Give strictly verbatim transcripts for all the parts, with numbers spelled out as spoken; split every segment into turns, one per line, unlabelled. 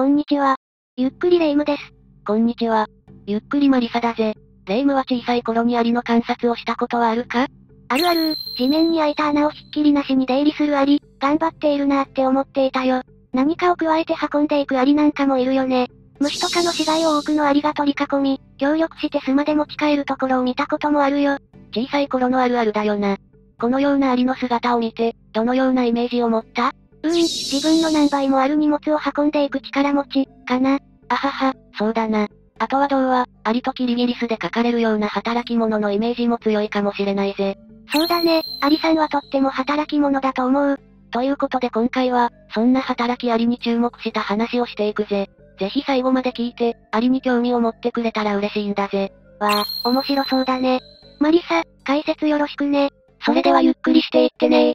こんにちは。ゆっくりレ夢ムです。
こんにちは。ゆっくりマリサだぜ。レ夢ムは小さい頃にアリの観察をしたことはあるか？
あるある、地面に開いた穴をひっきりなしに出入りするアリ、頑張っているなーって思っていたよ。何かを加えて運んでいくアリなんかもいるよね。虫とかの死骸を多くのアリが取り囲み、協力して巣まで持ち帰るところを見たこともあるよ。
小さい頃のあるあるだよな。このようなアリの姿を見て、どのようなイメージを持った？
うーん、自分の何倍もある荷物を運んでいく力持ち、かな。
あはは、そうだな。あとは童話、アリとキリギリスで書かれるような働き者のイメージも強いかもしれないぜ。
そうだね、アリさんはとっても働き者だと思う。
ということで今回は、そんな働きアリに注目した話をしていくぜ。ぜひ最後まで聞いて、アリに興味を持ってくれたら嬉しいんだぜ。
わあ、面白そうだね。マリサ、解説よろしくね。
それではゆっくりしていってねー。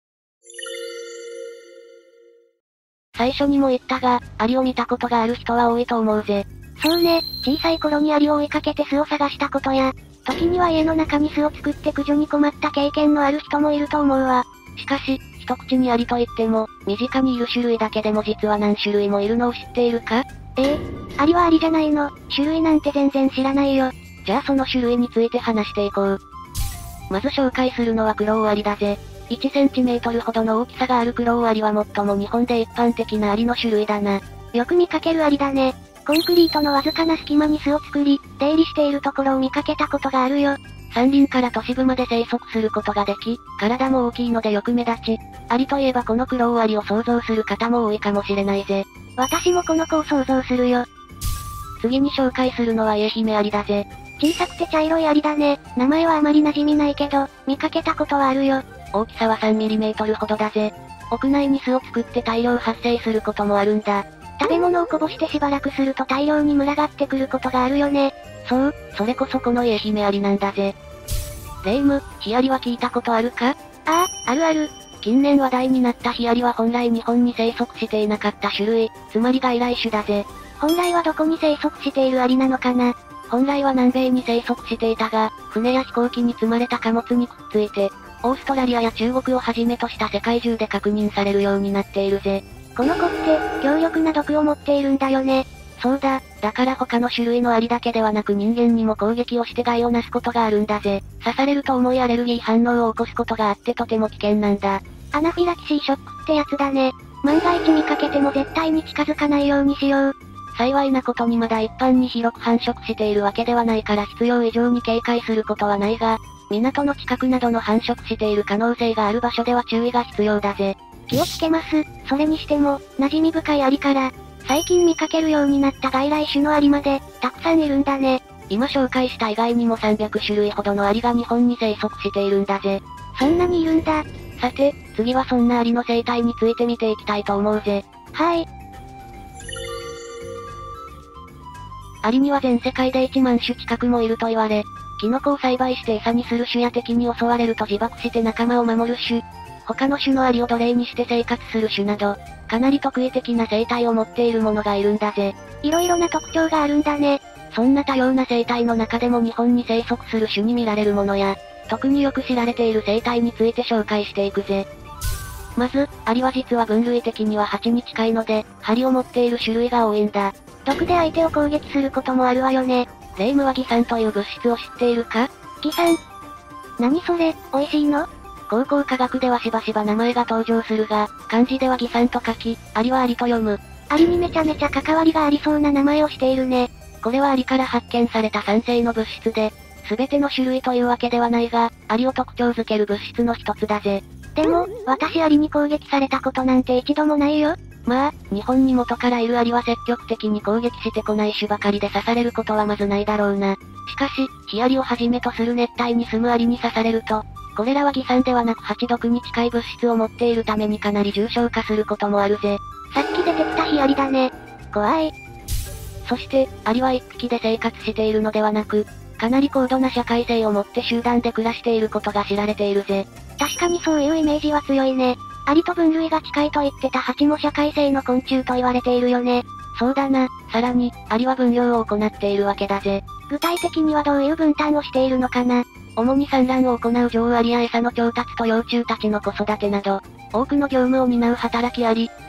最初にも言ったが、アリを見たことがある人は多いと思うぜ。
そうね、小さい頃にアリを追いかけて巣を探したことや、時には家の中に巣を作って駆除に困った経験のある人もいると思うわ。
しかし、一口にアリと言っても、身近にいる種類だけでも実は何種類もいるのを知っているか？
ええ、アリはアリじゃないの、種類なんて全然知らないよ。
じゃあその種類について話していこう。まず紹介するのはクロウアリだぜ。いちセンチメートルほどの大きさがあるクロウアリは最も日本で一般的なアリの種類だな。
よく見かけるアリだね。コンクリートのわずかな隙間に巣を作り、出入りしているところを見かけたことがあるよ。
山林から都市部まで生息することができ、体も大きいのでよく目立ち、アリといえばこのクロウアリを想像する方も多いかもしれないぜ。
私もこの子を想像するよ。
次に紹介するのはイエヒメアリだぜ。
小さくて茶色いアリだね。名前はあまり馴染みないけど、見かけたことはあるよ。
大きさは さんミリメートル ほどだぜ。屋内に巣を作って大量発生することもあるんだ。
食べ物をこぼしてしばらくすると大量に群がってくることがあるよね。
そう、それこそこのイエヒメアリなんだぜ。レ夢ム、ヒアリは聞いたことあるか？
ああ、あるある。
近年話題になったヒアリは本来日本に生息していなかった種類、つまり外来種だぜ。
本来はどこに生息しているアリなのかな？
本来は南米に生息していたが、船や飛行機に積まれた貨物にくっついて、オーストラリアや中国をはじめとした世界中で確認されるようになっているぜ。
この子って、強力な毒を持っているんだよね。
そうだ、だから他の種類のアリだけではなく人間にも攻撃をして害をなすことがあるんだぜ。刺されると重いアレルギー反応を起こすことがあってとても危険なんだ。
アナフィラキシーショックってやつだね。万が一見かけても絶対に近づかないようにしよう。
幸いなことにまだ一般に広く繁殖しているわけではないから必要以上に警戒することはないが、港の近くなどの繁殖している可能性がある場所では注意が必要だぜ。
気をつけます。それにしても、馴染み深いアリから、最近見かけるようになった外来種のアリまで、たくさんいるんだね。
今紹介した以外にもさんびゃくしゅるいほどのアリが日本に生息しているんだぜ。
そんなにいるんだ。
さて、次はそんなアリの生態について見ていきたいと思うぜ。
はい。
アリには全世界でいちまん種近くもいると言われ、キノコを栽培して餌にする種や敵に襲われると自爆して仲間を守る種、他の種のアリを奴隷にして生活する種など、かなり特異的な生態を持っているものがいるんだぜ。
いろいろな特徴があるんだね。
そんな多様な生態の中でも日本に生息する種に見られるものや、特によく知られている生態について紹介していくぜ。まず、アリは実は分類的にはハチに近いので、針を持っている種類が多いんだ。
毒で相手を攻撃することもあるわよね。
レ夢ムはギ酸という物質を知っているか？
ギ酸？何それ、美味しいの？
高校科学ではしばしば名前が登場するが、漢字ではギ酸と書き、アリはアリと読む。
アリにめちゃめちゃ関わりがありそうな名前をしているね。
これはアリから発見された酸性の物質で、すべての種類というわけではないが、アリを特徴づける物質の一つだぜ。
でも、私アリに攻撃されたことなんて一度もないよ。
まあ、日本に元からいるアリは積極的に攻撃してこない種ばかりで刺されることはまずないだろうな。しかし、ヒアリをはじめとする熱帯に住むアリに刺されると、これらはギ酸ではなくハチ毒に近い物質を持っているためにかなり重症化することもあるぜ。
さっき出てきたヒアリだね。怖い。
そして、アリは一匹で生活しているのではなく、かなり高度な社会性を持って集団で暮らしていることが知られているぜ。
確かにそういうイメージは強いね。アリと分類が近いと言ってたハチも社会性の昆虫と言われているよね。
そうだな。さらに、アリは分業を行っているわけだぜ。
具体的にはどういう分担をしているのかな？
主に産卵を行う女王アリや餌の調達と幼虫たちの子育てなど、多くの業務を担う働きアリ、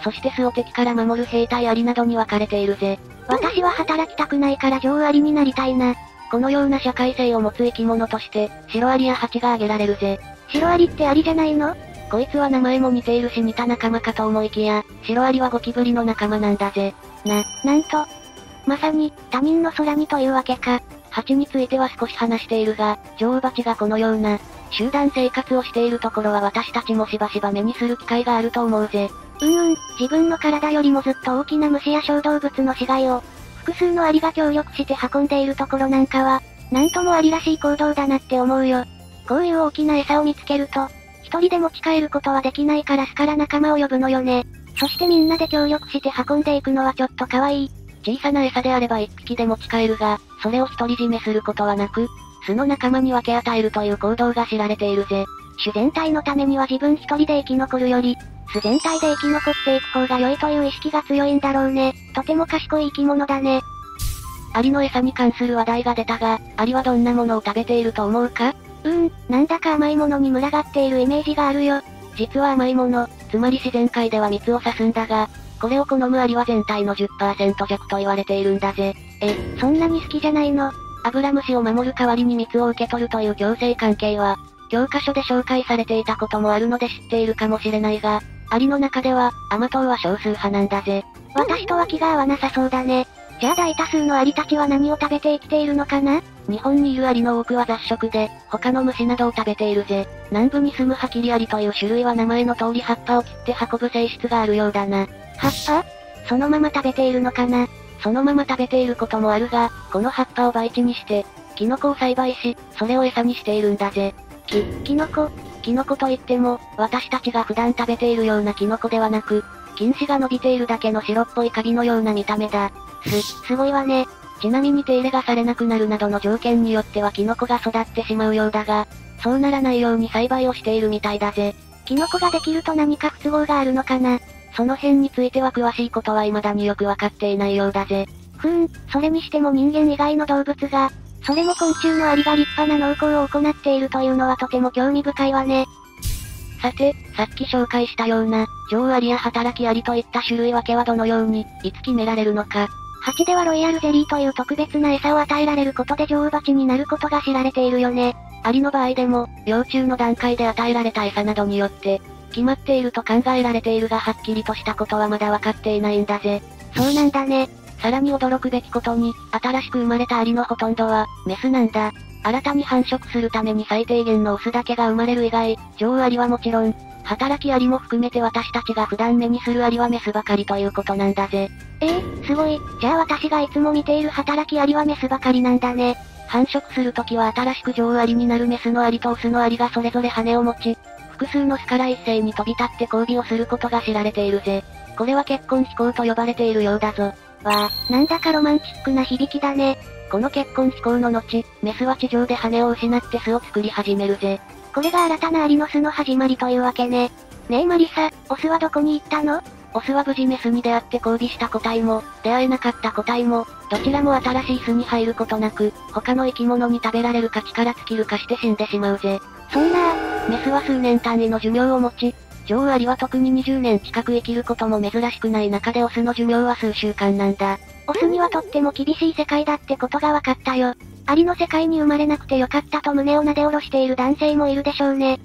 そして巣を敵から守る兵隊アリなどに分かれているぜ。
私は働きたくないから女王アリになりたいな。
このような社会性を持つ生き物として、シロアリやハチが挙げられるぜ。
シロアリってアリじゃないの？
こいつは名前も似ているし似た仲間かと思いきや、シロアリはゴキブリの仲間なんだぜ。
な、なんと。まさに、他人の空にというわけか。
ハチについては少し話しているが、女王バチがこのような、集団生活をしているところは私たちもしばしば目にする機会があると思うぜ。
うんうん、自分の体よりもずっと大きな虫や小動物の死骸を、複数のアリが協力して運んでいるところなんかは、なんともアリらしい行動だなって思うよ。こういう大きな餌を見つけると、一人で持ち帰ることはできないから巣から仲間を呼ぶのよね。そしてみんなで協力して運んでいくのはちょっと可愛い。
小さな餌であれば一匹で持ち帰るが、それを独り占めすることはなく、巣の仲間に分け与えるという行動が知られているぜ。
種全体のためには自分一人で生き残るより、巣全体で生き残っていく方が良いという意識が強いんだろうね。とても賢い生き物だね。
アリの餌に関する話題が出たが、アリはどんなものを食べていると思うか？
うーん、なんだか甘いものに群がっているイメージがあるよ。
実は甘いもの、つまり自然界では蜜を指すんだが、これを好むアリは全体の じゅっパーセント 弱と言われているんだぜ。
え、そんなに好きじゃないの？
アブラムシを守る代わりに蜜を受け取るという共生関係は、教科書で紹介されていたこともあるので知っているかもしれないが、アリの中では、甘党は少数派なんだぜ。
私とは気が合わなさそうだね。じゃあ大多数のアリたちは何を食べて生きているのかな？
日本にいるアリの多くは雑食で、他の虫などを食べているぜ。南部に住むハキリアリという種類は名前の通り葉っぱを切って運ぶ性質があるようだな。
葉っぱ？そのまま食べているのかな？
そのまま食べていることもあるが、この葉っぱを培地にして、キノコを栽培し、それを餌にしているんだぜ。
き、キノコ？
キノコといっても、私たちが普段食べているようなキノコではなく、菌糸が伸びているだけの白っぽいカビのような見た目だ。
す、すごいわね。
ちなみに手入れがされなくなるなどの条件によってはキノコが育ってしまうようだが、そうならないように栽培をしているみたいだぜ。
キノコができると何か不都合があるのかな？
その辺については詳しいことは未だによくわかっていないようだぜ。
ふーん、それにしても人間以外の動物が、それも昆虫のアリが立派な農耕を行っているというのはとても興味深いわね。
さて、さっき紹介したような、女王アリや働きアリといった種類分けはどのように、いつ決められるのか。
ハチではロイヤルゼリーという特別な餌を与えられることで女王バチになることが知られているよね。
アリの場合でも、幼虫の段階で与えられた餌などによって、決まっていると考えられているがはっきりとしたことはまだわかっていないんだぜ。
そうなんだね。
さらに驚くべきことに、新しく生まれたアリのほとんどは、メスなんだ。新たに繁殖するために最低限のオスだけが生まれる以外、女王アリはもちろん、働きアリも含めて私たちが普段目にするアリはメスばかりということなんだぜ。
ええー、すごい。じゃあ私がいつも見ている働きアリはメスばかりなんだね。
繁殖するときは新しく女王アリになるメスのアリとオスのアリがそれぞれ羽を持ち、複数の巣から一斉に飛び立って交尾をすることが知られているぜ。これは結婚飛行と呼ばれているようだぞ。
わあ、なんだかロマンチックな響きだね。
この結婚飛行の後、メスは地上で羽を失って巣を作り始めるぜ。
これが新たなアリの巣の始まりというわけね。ねえマリサ、オスはどこに行ったの？
オスは無事メスに出会って交尾した個体も、出会えなかった個体も、どちらも新しい巣に入ることなく、他の生き物に食べられるか力尽きるかして死んでしまうぜ。
そんな、
メスは数年単位の寿命を持ち、女王アリは特ににじゅうねん近く生きることも珍しくない中でオスの寿命は数週間なんだ。
オスにはとっても厳しい世界だってことが分かったよ。アリの世界に生まれなくてよかったと胸をなで下ろしている男性もいるでしょうね。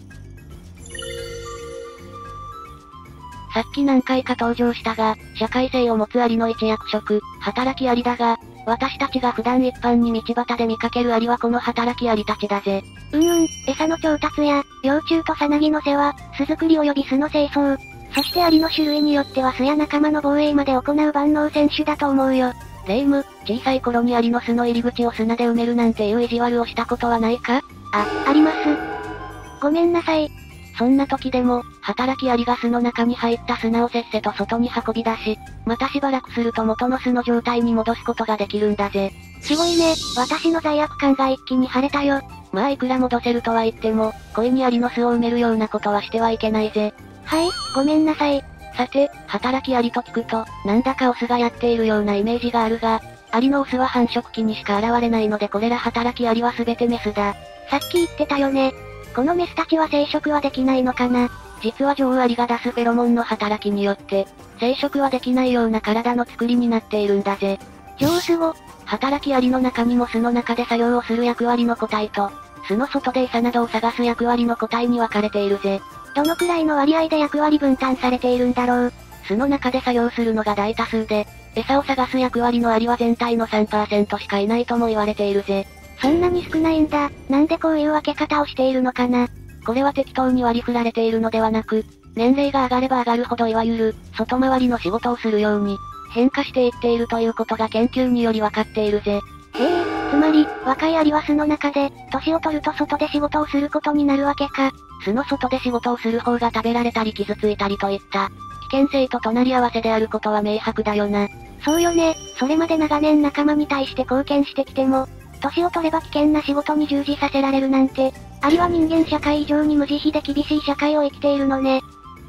さっき何回か登場したが、社会性を持つアリの一役職、働きアリだが、私たちが普段一般に道端で見かけるアリはこの働きアリたちだぜ。
うんうん、餌の調達や、幼虫とさなぎの世話、巣作り及び巣の清掃、そしてアリの種類によっては巣や仲間の防衛まで行う万能選手だと思うよ。
レイム、小さい頃にアリの巣の入り口を砂で埋めるなんていう意地悪をしたことはないか？
あ、あります。ごめんなさい。
そんな時でも、働きアリが巣の中に入った砂をせっせと外に運び出し、またしばらくすると元の巣の状態に戻すことができるんだぜ。
すごいね、私の罪悪感が一気に晴れたよ。
まあいくら戻せるとは言っても、故意にアリの巣を埋めるようなことはしてはいけないぜ。
はい、ごめんなさい。
さて、働きアリと聞くと、なんだかオスがやっているようなイメージがあるが、アリのオスは繁殖期にしか現れないのでこれら働きアリは全てメスだ。
さっき言ってたよね。このメスたちは生殖はできないのかな？
実は女王アリが出すフェロモンの働きによって、生殖はできないような体の作りになっているんだぜ。
超すご。
働きアリの中にも巣の中で作業をする役割の個体と、巣の外で餌などを探す役割の個体に分かれているぜ。
どのくらいの割合で役割分担されているんだろう。
巣の中で作業するのが大多数で、餌を探す役割のアリは全体の さんパーセント しかいないとも言われているぜ。
そんなに少ないんだ。なんでこういう分け方をしているのかな。
これは適当に割り振られているのではなく、年齢が上がれば上がるほどいわゆる、外回りの仕事をするように、変化していっているということが研究により分かっているぜ。
へえ、つまり、若いアリは巣の中で、年を取ると外で仕事をすることになるわけか。
巣の外で仕事をする方が食べられたり傷ついたりといった、危険性と隣り合わせであることは明白だよな。
そうよね、それまで長年仲間に対して貢献してきても、年を取れば危険な仕事に従事させられるなんて、アリは人間社会以上に無慈悲で厳しい社会を生きているのね。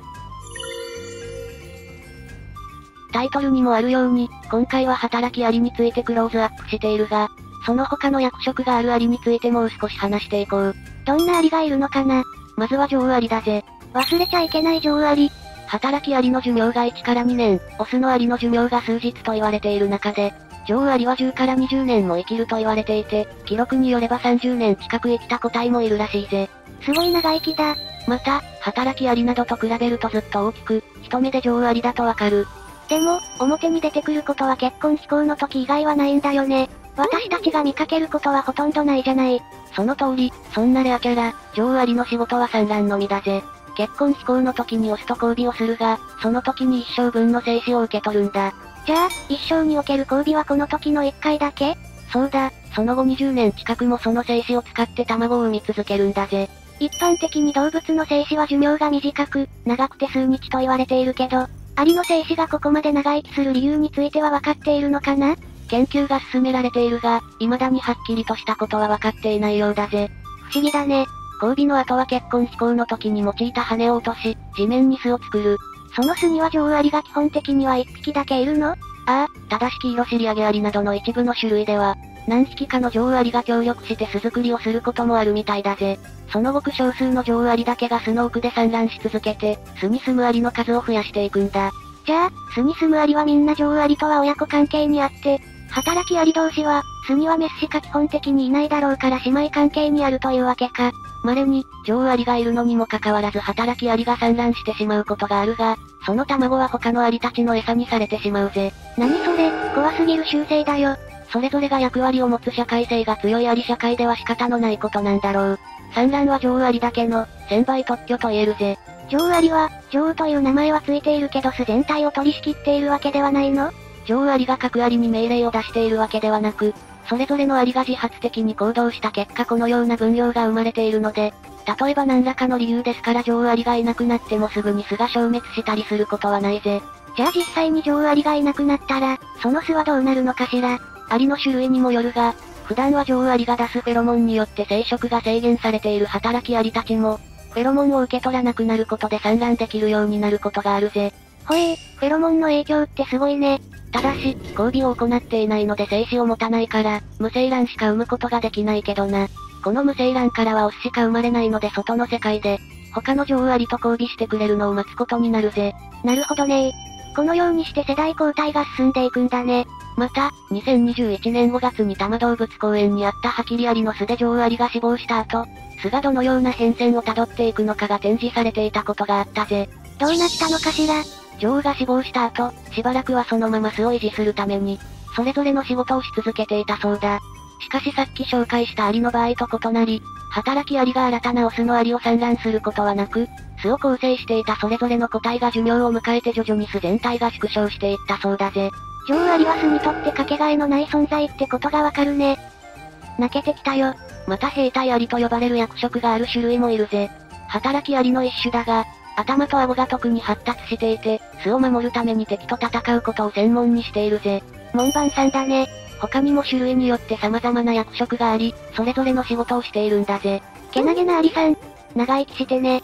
タイトルにもあるように、今回は働きアリについてクローズアップしているが、その他の役職があるアリについてもう少し話していこう。
どんなアリがいるのかな。
まずは女王アリだぜ。
忘れちゃいけない女王アリ。
働きアリの寿命がいちからにねん、オスのアリの寿命が数日と言われている中で、女王アリはじゅうからにじゅうねんも生きると言われていて、記録によればさんじゅうねん近く生きた個体もいるらしいぜ。
すごい長生きだ。
また、働きアリなどと比べるとずっと大きく、一目で女王アリだとわかる。
でも、表に出てくることは結婚飛行の時以外はないんだよね。私たちが見かけることはほとんどないじゃない。
その通り、そんなレアキャラ、女王アリの仕事は産卵のみだぜ。結婚飛行の時にオスと交尾をするが、その時に一生分の精子を受け取るんだ。
じゃあ、一生における交尾はこの時の一回だけ？
そうだ、その後にじゅうねん近くもその精子を使って卵を産み続けるんだぜ。
一般的に動物の精子は寿命が短く、長くて数日と言われているけど、アリの精子がここまで長生きする理由については分かっているのかな？
研究が進められているが、未だにはっきりとしたことは分かっていないようだぜ。
不思議だね。
交尾の後は結婚飛行の時に用いた羽を落とし、地面に巣を作る。
その巣には女王アリが基本的にはいっぴきだけいるの？
ああ、ただし黄色シリアゲアリなどの一部の種類では、何匹かの女王アリが協力して巣作りをすることもあるみたいだぜ。そのごく少数の女王アリだけが巣の奥で産卵し続けて、巣に住むアリの数を増やしていくんだ。
じゃあ、巣に住むアリはみんな女王アリとは親子関係にあって、働きアリ同士は、巣にはメスしか基本的にいないだろうから姉妹関係にあるというわけか。
稀に、女王アリがいるのにもかかわらず働きアリが産卵してしまうことがあるが、その卵は他のアリたちの餌にされてしまうぜ。
何それ、怖すぎる習性だよ。
それぞれが役割を持つ社会性が強いアリ社会では仕方のないことなんだろう。産卵は女王アリだけの、専売特許と言えるぜ。
女王アリは、女王という名前はついているけど巣全体を取り仕切っているわけではないの？
女王アリが各アリに命令を出しているわけではなく、それぞれのアリが自発的に行動した結果このような分量が生まれているので、例えば何らかの理由ですから女王アリがいなくなってもすぐに巣が消滅したりすることはないぜ。
じゃあ実際に女王アリがいなくなったら、その巣はどうなるのかしら？
アリの種類にもよるが、普段は女王アリが出すフェロモンによって生殖が制限されている働きアリたちも、フェロモンを受け取らなくなることで産卵できるようになることがあるぜ。
ほえー、フェロモンの影響ってすごいね。
ただし、交尾を行っていないので精子を持たないから、無精卵しか産むことができないけどな。この無精卵からはオスしか生まれないので外の世界で、他の女王アリと交尾してくれるのを待つことになるぜ。
なるほどねー。このようにして世代交代が進んでいくんだね。
また、にせんにじゅういちねんごがつに多摩動物公園にあったハキリアリの巣で女王アリが死亡した後、巣がどのような変遷をたどっていくのかが展示されていたことがあったぜ。
どうなったのかしら？
女王が死亡した後、しばらくはそのまま巣を維持するために、それぞれの仕事をし続けていたそうだ。しかしさっき紹介したアリの場合と異なり、働きアリが新たなオスのアリを産卵することはなく、巣を構成していたそれぞれの個体が寿命を迎えて徐々に巣全体が縮小していったそうだぜ。
女王アリは巣にとってかけがえのない存在ってことがわかるね。泣けてきたよ。
また兵隊アリと呼ばれる役職がある種類もいるぜ。働きアリの一種だが、頭と顎が特に発達していて、巣を守るために敵と戦うことを専門にしているぜ。
門番さんだね。
他にも種類によって様々な役職があり、それぞれの仕事をしているんだぜ。
けなげなアリさん。長生きしてね。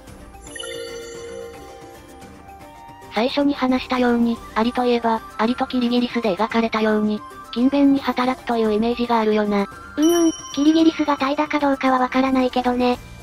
最初に話したように、アリといえば、アリとキリギリスで描かれたように、勤勉に働くというイメージがあるよな。
うんうん、キリギリスが怠惰かどうかはわからないけどね。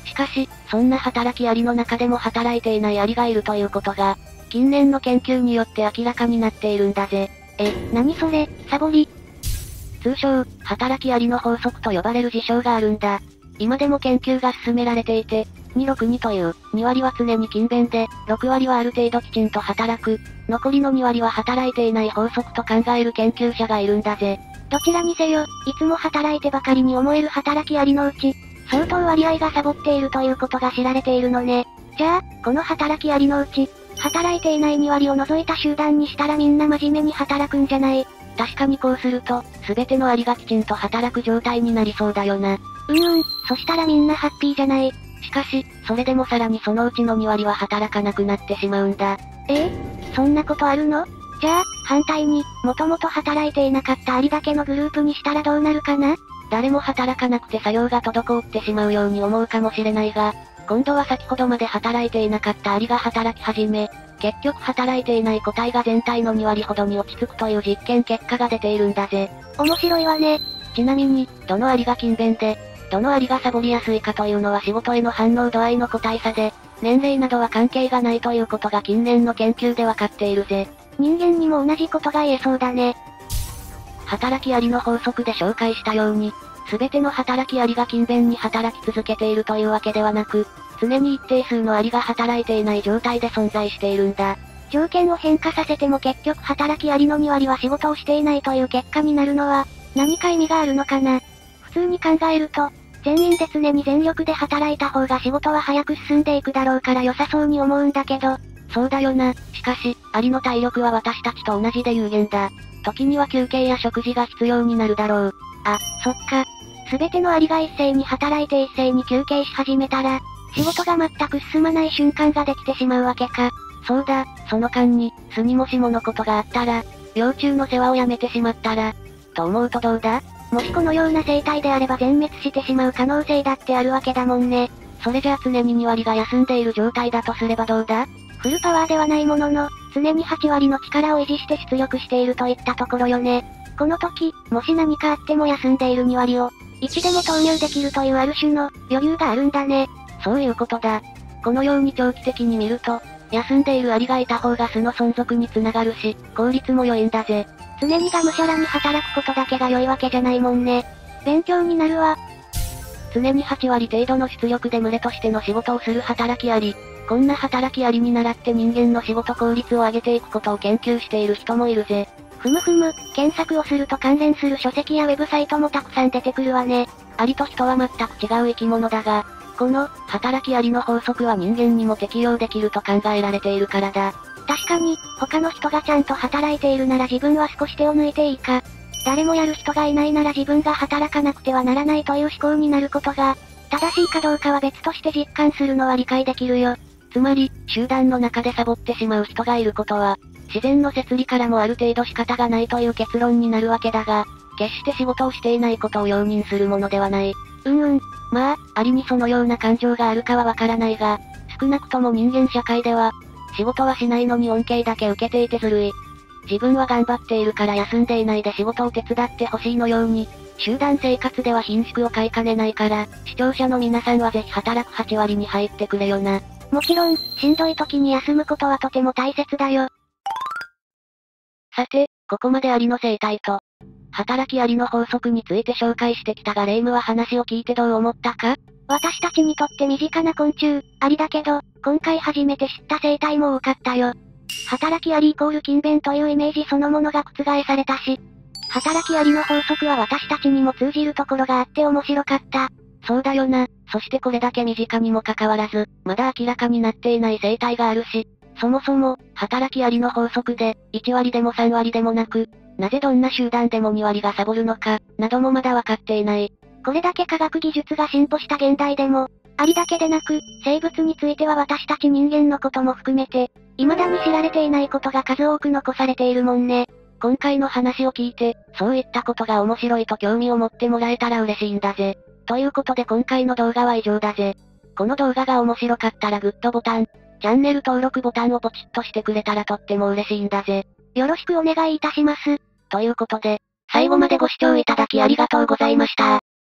しかし、そんな働きアリの中でも働いていないアリがいるということが、近年の研究によって明らかになっているんだぜ。
え、何それ、サボり。
通称、働きアリの法則と呼ばれる事象があるんだ。今でも研究が進められていて、にろくにという、に割は常に勤勉で、ろく割はある程度きちんと働く、残りのに割は働いていない法則と考える研究者がいるんだぜ。
どちらにせよ、いつも働いてばかりに思える働きアリのうち、相当割合がサボっているということが知られているのね。じゃあ、この働きアリのうち、働いていないに割を除いた集団にしたらみんな真面目に働くんじゃない？
確かにこうすると、すべてのアリがきちんと働く状態になりそうだよな。
うんうん、そしたらみんなハッピーじゃない。
しかし、それでもさらにそのうちのに割は働かなくなってしまうんだ。
ええ？そんなことあるの？じゃあ、反対に、もともと働いていなかったアリだけのグループにしたらどうなるかな？
誰も働かなくて作業が滞ってしまうように思うかもしれないが、今度は先ほどまで働いていなかったアリが働き始め、結局働いていない個体が全体のに割ほどに落ち着くという実験結果が出ているんだぜ。
面白いわね。
ちなみに、どのアリが勤勉で、どのアリがサボりやすいかというのは仕事への反応度合いの個体差で、年齢などは関係がないということが近年の研究でわかっているぜ。
人間にも同じことが言えそうだね。
働きアリの法則で紹介したように、すべての働きアリが勤勉に働き続けているというわけではなく、常に一定数のアリが働いていない状態で存在しているんだ。
条件を変化させても結局働きアリのに割は仕事をしていないという結果になるのは、何か意味があるのかな。普通に考えると、全員で常に全力で働いた方が仕事は早く進んでいくだろうから良さそうに思うんだけど。
そうだよな。しかし、アリの体力は私たちと同じで有限だ。時には休憩や食事が必要になるだろう。
あ、そっか。すべてのアリが一斉に働いて一斉に休憩し始めたら、仕事が全く進まない瞬間ができてしまうわけか。
そうだ、その間に、巣にもしものことがあったら、幼虫の世話をやめてしまったら、と思うとどうだ？
もしこのような生態であれば全滅してしまう可能性だってあるわけだもんね。
それじゃあ常にに割が休んでいる状態だとすればどうだ？
フルパワーではないものの、常にはち割の力を維持して出力しているといったところよね。この時、もし何かあっても休んでいるに割を、いちでも投入できるというある種の余裕があるんだね。
そういうことだ。このように長期的に見ると、休んでいるアリがいた方が巣の存続につながるし、効率も良いんだぜ。
常にがむしゃらに働くことだけが良いわけじゃないもんね。勉強になるわ。
常にはち割程度の出力で群れとしての仕事をする働きアリ。こんな働きアリに倣って人間の仕事効率を上げていくことを研究している人もいるぜ。
ふむふむ、検索をすると関連する書籍やウェブサイトもたくさん出てくるわね。
アリと人は全く違う生き物だが、この、働きアリの法則は人間にも適用できると考えられているからだ。
確かに、他の人がちゃんと働いているなら自分は少し手を抜いていいか。誰もやる人がいないなら自分が働かなくてはならないという思考になることが、正しいかどうかは別として実感するのは理解できるよ。
つまり、集団の中でサボってしまう人がいることは、自然の摂理からもある程度仕方がないという結論になるわけだが、決して仕事をしていないことを容認するものではない。
うんうん。
まあ、アリにそのような感情があるかはわからないが、少なくとも人間社会では、仕事はしないのに恩恵だけ受けていてずるい。自分は頑張っているから休んでいないで仕事を手伝ってほしいのように、集団生活では貧縮を買いかねないから、視聴者の皆さんはぜひ働くはち割に入ってくれよな。
もちろん、しんどい時に休むことはとても大切だよ。
さて、ここまでアリの生態と、働きアリの法則について紹介してきたがレイムは話を聞いてどう思ったか？
私たちにとって身近な昆虫、アリだけど、今回初めて知った生態も多かったよ。働きアリイコール勤勉というイメージそのものが覆されたし、働きアリの法則は私たちにも通じるところがあって面白かった。
そうだよな。そしてこれだけ身近にもかかわらず、まだ明らかになっていない生態があるし、そもそも、働きアリの法則で、いち割でもさん割でもなく、なぜどんな集団でもに割がサボるのか、などもまだわかっていない。
これだけ科学技術が進歩した現代でも、アリだけでなく、生物については私たち人間のことも含めて、未だに知られていないことが数多く残されているもんね。
今回の話を聞いて、そういったことが面白いと興味を持ってもらえたら嬉しいんだぜ。ということで今回の動画は以上だぜ。この動画が面白かったらグッドボタン、チャンネル登録ボタンをポチッとしてくれたらとっても嬉しいんだぜ。
よろしくお願いいたします。
ということで、最後までご視聴いただきありがとうございました。